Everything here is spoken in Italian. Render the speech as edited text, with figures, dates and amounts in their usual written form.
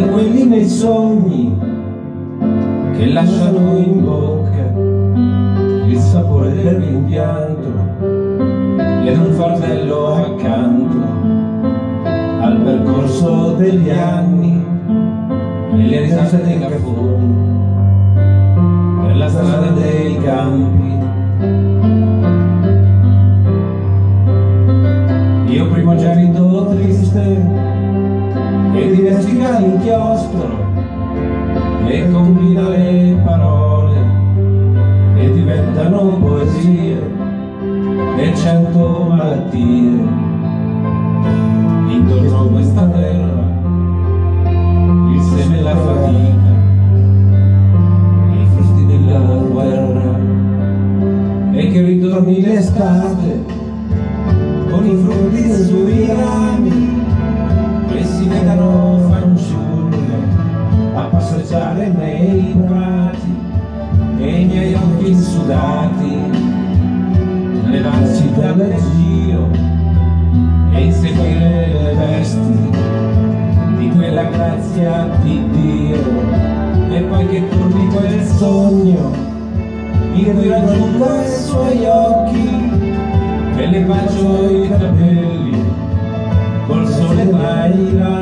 di quelli nei sogni che lasciano in bocca il sapore del rimpianto ed un fardello accanto al percorso degli anni e le risate dei caffoni per la strada dei campi. Io primogenito triste che diversifica l'inchiostro e combina le parole che diventano poesie e 100 malattie intorno a questa terra, il seme e la fatica, i frusti della guerra, e che ritorni l'estate con i frutti dei suoi rami, che si vedano fanciulle a passeggiare nei prati e i miei occhi insudati levarsi dal giro e inseguire le vesti di quella grazia di Dio, e poi che torni quel sogno in cui raggiungo i suoi occhi e le bacio i capelli col sole tra i rami.